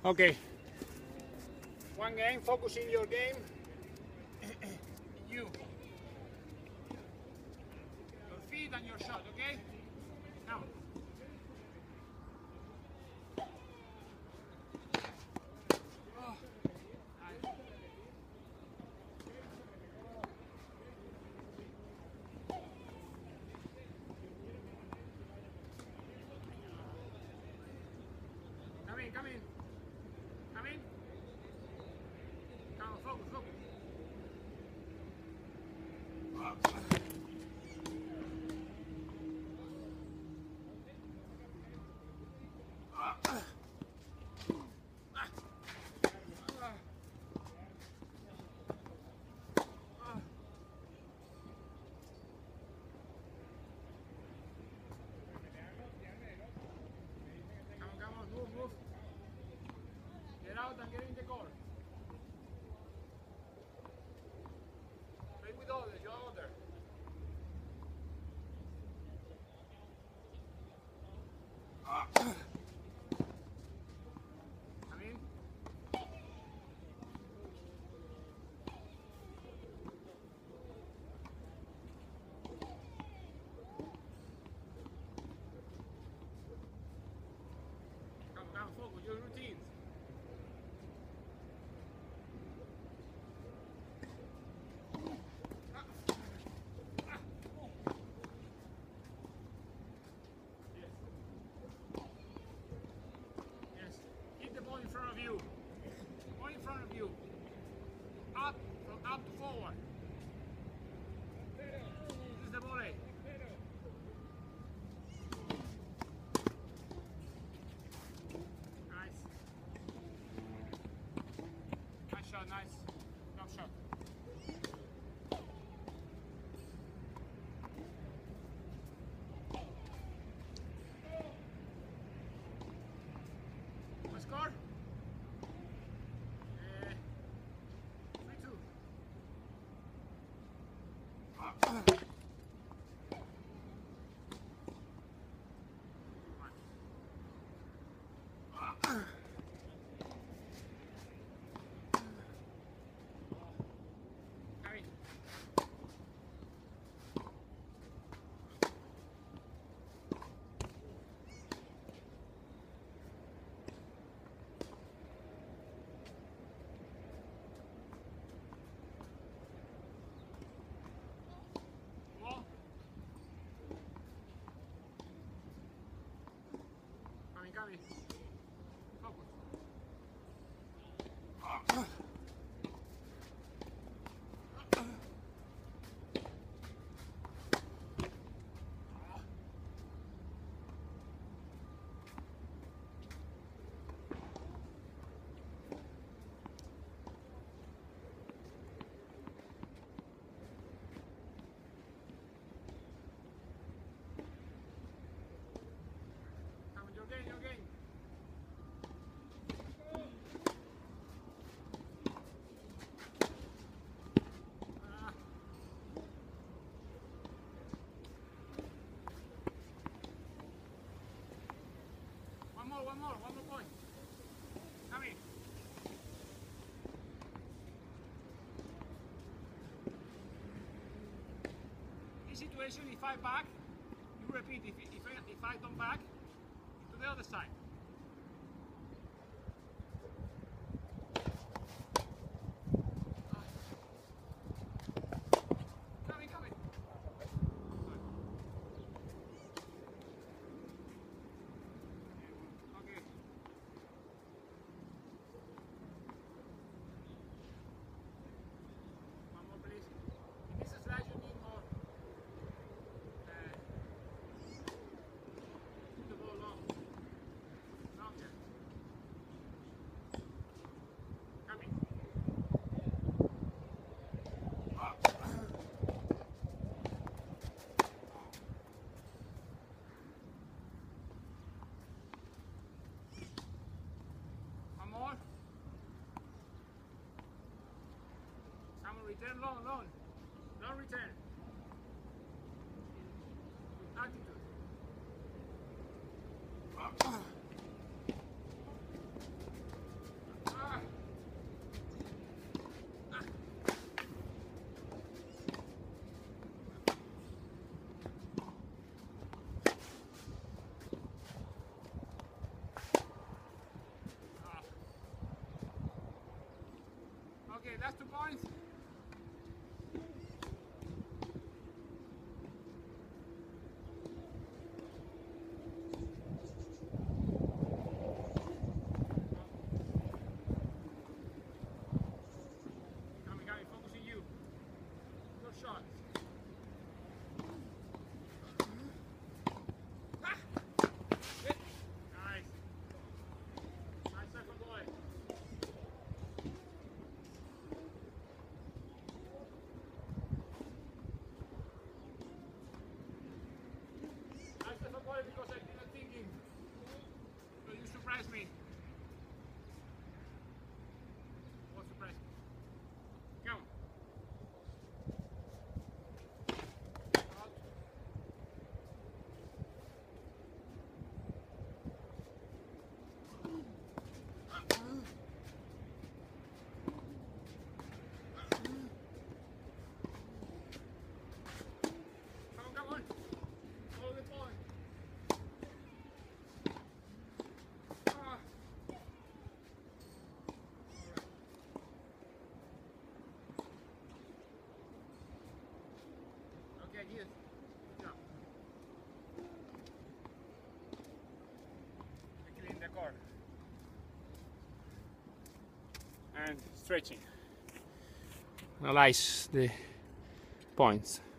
Okay. One game, focusing your game. You. Your feet and your shot, okay? Now. Oh, nice. Come in, come in. Come in. Come on, focus, focus. Come on, move, move. Get out and get in the goal. Play with others, your other. Come in. Come, focus, your routines. Yes. Hit the ball in front of you. Ball in front of you. Up, from up to forward. This is the volley. Nice. Nice shot, nice. Jump shot. What score? 3-2. Come in. Ball. Come in. Focus. Come on, your game, your game. One more point. Come in. This situation, if I back, you repeat. If I don't back, to the other side. Come in, come in. Okay. One more, please. In this slide, you need more. The ball long. Longer. Come in. One more. Come on, return long, long. Long return. Attitude. last 2 points. Coming, focusing you. Good shot. Because I did not thinking, but you surprised me. What surprised me? Come on. Out. Come on. Follow the point. Okay, good. Good job. Clean the core. And stretching. Analyze the points.